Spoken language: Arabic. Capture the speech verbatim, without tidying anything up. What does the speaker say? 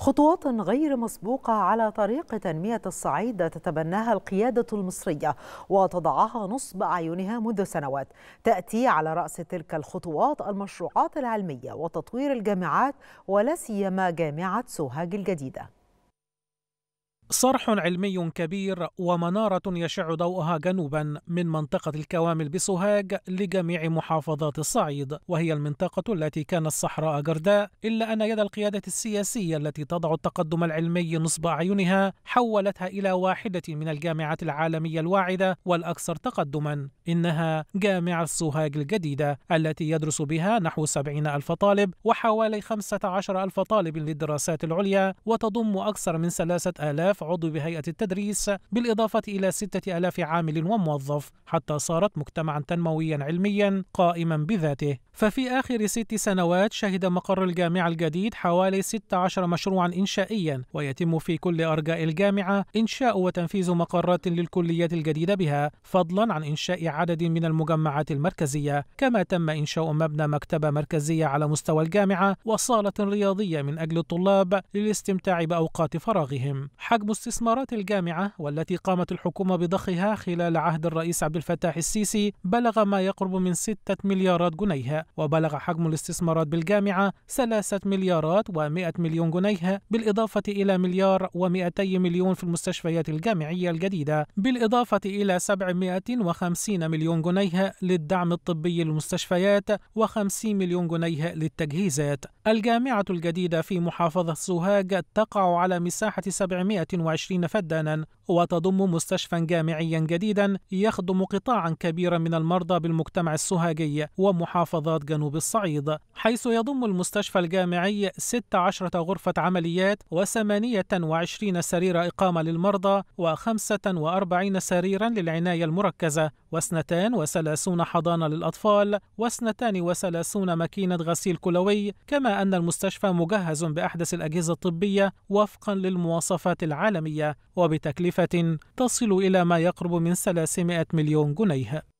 خطوات غير مسبوقة على طريق تنمية الصعيد تتبناها القيادة المصرية وتضعها نصب أعينها منذ سنوات. تأتي على رأس تلك الخطوات المشروعات العلمية وتطوير الجامعات ولا سيما جامعة سوهاج الجديدة. صرح علمي كبير ومنارة يشع ضوءها جنوبا من منطقة الكوامل بسوهاج لجميع محافظات الصعيد، وهي المنطقة التي كانت صحراء جرداء، إلا أن يد القيادة السياسية التي تضع التقدم العلمي نصب أعينها حولتها إلى واحدة من الجامعات العالمية الواعدة والأكثر تقدما. إنها جامعة سوهاج الجديدة التي يدرس بها نحو سبعين ألف طالب وحوالي خمسة عشر ألف طالب للدراسات العليا، وتضم أكثر من ثلاثة آلاف عضو بهيئة التدريس بالإضافة إلى ستة آلاف عامل وموظف، حتى صارت مجتمعا تنمويا علميا قائما بذاته. ففي آخر ست سنوات شهد مقر الجامعة الجديد حوالي ستة عشر مشروعا إنشائيا، ويتم في كل أرجاء الجامعة إنشاء وتنفيذ مقرات للكليات الجديدة بها، فضلا عن إنشاء عدد من المجمعات المركزية. كما تم إنشاء مبنى مكتبة مركزية على مستوى الجامعة وصالة رياضية من أجل الطلاب للاستمتاع بأوقات فراغهم. حجم استثمارات الجامعة والتي قامت الحكومة بضخها خلال عهد الرئيس عبد الفتاح السيسي بلغ ما يقرب من ستة مليارات جنيه، وبلغ حجم الاستثمارات بالجامعة ثلاثة مليارات ومئة مليون جنيه، بالإضافة إلى مليار ومئتي مليون في المستشفيات الجامعية الجديدة، بالإضافة إلى سبعمئة وخمسين مليون جنيه للدعم الطبي للمستشفيات وخمسين مليون جنيه للتجهيزات. الجامعة الجديدة في محافظة سوهاج تقع على مساحة سبعمئة وعشرين فدانا، وتضم مستشفى جامعيا جديدا يخدم قطاعا كبيرا من المرضى بالمجتمع السوهاجي ومحافظات جنوب الصعيد، حيث يضم المستشفى الجامعي ستة عشر غرفة عمليات وثمانية وعشرين سرير إقامة للمرضى وخمسة وأربعين سريرا للعناية المركزة واثنتان وثلاثون حضانة للأطفال واثنتان وثلاثون ماكينة غسيل كلوي. كما أن المستشفى مجهز بأحدث الأجهزة الطبية وفقا للمواصفات العالمية وبتكلفة تصل إلى ما يقرب من ثلاثمئة مليون جنيه.